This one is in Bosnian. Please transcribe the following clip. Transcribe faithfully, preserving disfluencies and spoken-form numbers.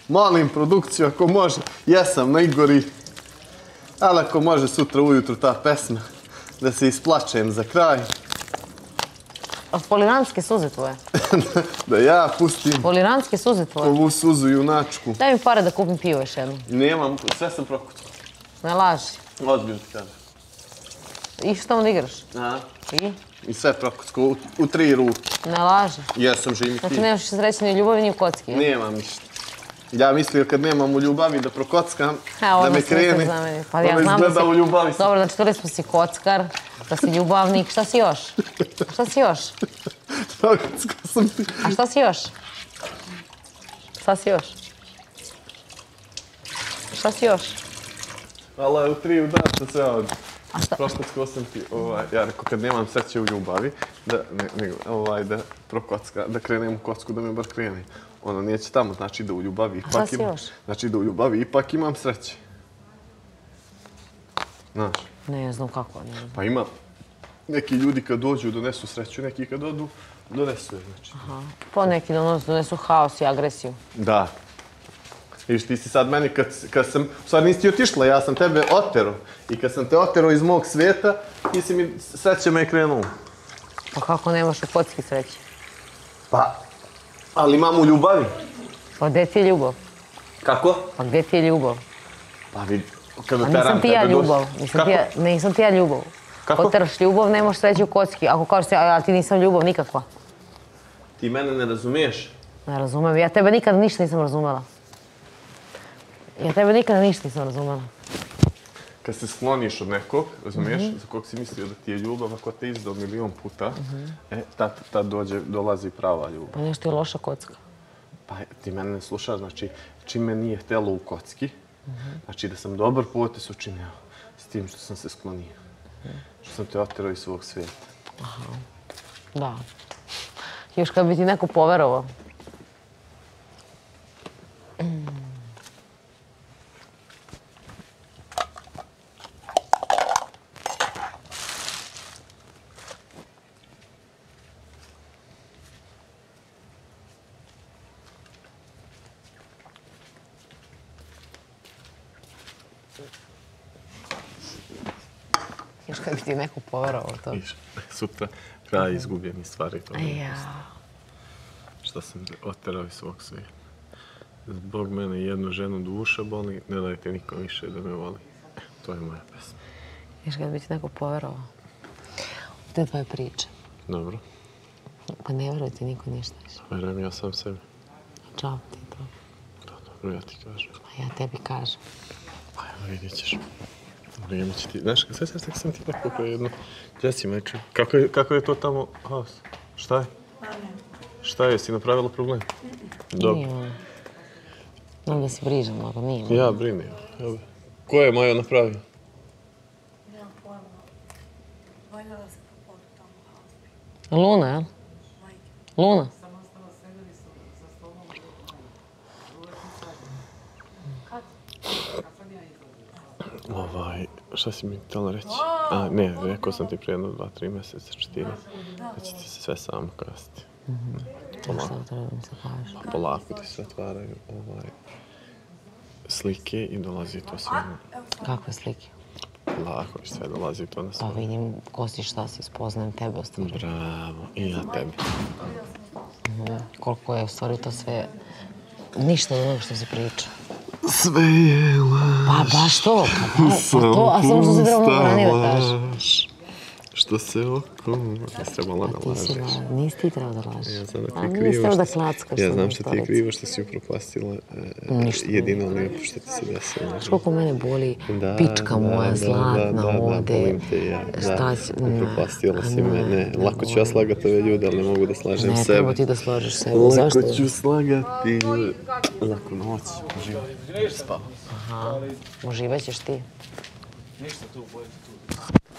Molim produkciju, ako može, jesam najgori. Ali ako može sutra ujutru ta pesma, da se isplačem za kraj. Poliranske suze tvoje. Da ja pustim Poliranske suze tvoje. ovu suzu junačku. Daj mi pare da kupim pivo još jedno. Nemam, sve sam prokucao. Ne laži. Ozbiljno ti kažem. I što tamo da igraš? Aha. I? I sve prokucao, u, u tri ruke. Ne laži. Jesam živim Znači ti. nemaš sreće ni u ljubavi ni u kocki. Nemam ništa. Ja mislio kad nemam u ljubavi da prokockam, da me krene. Pa ja znam da si... u ljubavi sam. Dobro, znači čuli smo si kockar, da si ljubavnik. Šta si još? Šta si još? Prokockao sam ti. A šta si još? Šta si još? Šta si još? Ali u tri udarca sve ovdje. A šta? Prokockao sam ti, ovaj, ja rekao kad nemam sreće u ljubavi, da, ne, nego, ovaj, da prokocka, da krenem u kocku, da me bar krene. Ono, neće tamo, znači da u ljubavi ipak šta si imam... još? Znači da u ljubavi ipak imam sreće. Znaš? Ne znam kako, ne znam. Pa ima neki ljudi kad dođu donesu sreću, neki kad odu donesu je, znači. Aha. Po neki donosu, donesu haos i agresiju. Da. Viš, ti si sad meni, kad, kad sam, u stvari nisi ti otišla, ja sam tebe otero. I kad sam te otero iz mog svijeta, ti si mi sreće me je krenuo. Pa kako nemaš u kocki sreće? Pa, ali imam u ljubavi. Pa gdje ti je ljubav? Kako? Pa gdje ti je ljubav? Pa vidi, kad Pa oteram nisam ti ja tebe ljubav. dođe- Nisam Kako? ti ja, nisam ti ja ljubav. Kako? Oteraš ljubav, nemaš sreće u kocki. Ako kažeš ti, a ti nisam ljubav nikakva. Ti mene ne razumiješ? Ne razumem. Ja tebe nikad ništa nisam razumela. Ja tebe nikada ništa nisam razumela. Kad se skloniš od nekog, razumiješ, za kog si mislio da ti je ljubav, ako te izdao milion puta, e, tad, tad dođe, dolazi prava ljubav. Pa nešto je loša kocka. Pa ti mene ne slušaš, znači, čim me nije htjelo u kocki, znači da sam dobar potez učinio s tim što sam se sklonio. Što sam te oterao iz svog svijeta. Da. Još kad bi ti neko poverovao. Još kad bi ti neko poverovao to. Viš, sutra kraj izgubljenih stvari. To je Ja. što sam te oterao iz svog svijeta. Zbog mene jednu ženu duša boli, ne dajte nikom više da me voli. To je moja pesma. Još kad bi ti neko poverovao. To je tvoje priče. Dobro, Pa ne veruje ti niko ništa više. verujem ja sam sebi. Čao ti to. Da, dobro, ja ti kažem. A ja tebi kažem. Pa evo vidjet ćeš. Vrijeme će ti... Znaš, sve sve sam ti tako kao jedno... Jesi, majče, kako je, kako je to tamo haos? Šta je? Šta je, si napravila problem? Dobro. Nije ono. Znam da si brižan mnogo, nije ono. Ja brinim. Evo. Ko je Majo napravio? Nemam pojma. Valjala se po podu tamo. Luna, jel? Luna? Ovaj, šta si mi htjela reći? A, ne, rekao sam ti prije jedno, dva, tri mjeseca, četiri. Da će ti se sve samo kasiti. Polako. Šta treba da mi se kažeš? Pa polako ti se otvaraju ovaj, slike i dolazi to sve na... Kakve slike? Polako i sve dolazi to na Pa sve. vidim ko si, šta si, spoznajem tebe u stvari. Bravo, i ja tebi. Koliko je u stvari to sve... Ništa od onoga što si pričao. Sve je laž. Pa baš to, pa, da, pa to, a samo što si trebao mnogo ranije da kažeš. Što se oko... Nisi trebala da Ti si lažeš. la... Nisi ti trebao da lažeš. Ja znam da ti A je nisi krivo trebao da što... klackaš. Ja sa znam mnom što ti je stolici. krivo što si upropastila e, Ništa nije. jedino lijepo što ti se desilo. Znaš koliko mene boli Da, pička da, moja da, zlatna da, da, da, ovde. volim te ja. Šta Da, će... upropastila si Ne, me. Ne, ne lako ću ja volim. slagati ove ljude, ali ne mogu da slažem Ne, sebe. treba ti da složiš sebe. Zašto? Lako ću slagati. Laku noć, uživaj. Spava. Aha, uživat ćeš ti. Ništa tu, bolje tu.